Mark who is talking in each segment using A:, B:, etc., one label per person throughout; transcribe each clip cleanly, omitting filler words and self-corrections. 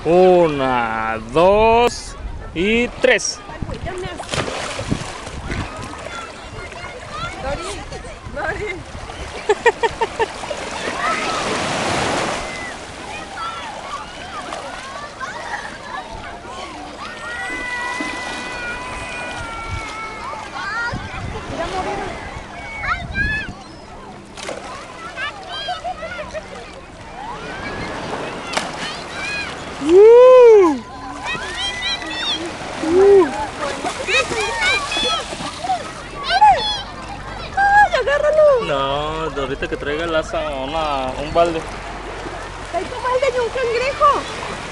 A: Una, dos y tres.
B: Dori.
A: No, ahorita que traiga el asa un balde.
B: Hay tu balde y un cangrejo.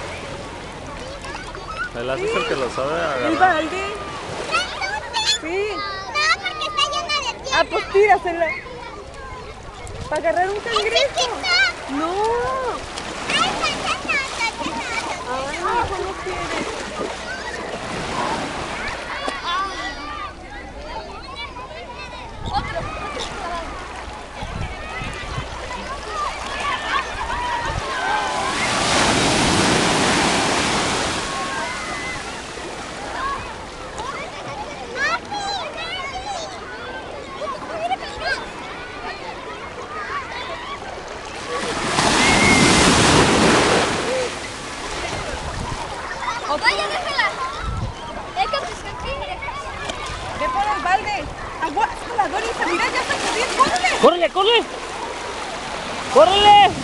A: El asa es el que lo sabe
B: ¿El
A: agarrar.
B: balde? Sí.
C: No, porque está llena de tierra.
B: Ah, pues tíraselo. Para agarrar un cangrejo. No. Ay, mi hijo no quiere.
C: Vaya, déjala. Deja tus cangrejos.
B: Ve por el balde. Aguanta la Dorita. Mira, ya está corriendo. ¡Córrele!
A: ¡Córrele, córrele! ¡Córrele!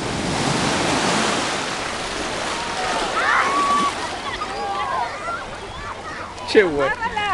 A: Che, güey.
B: ¡Agárrala!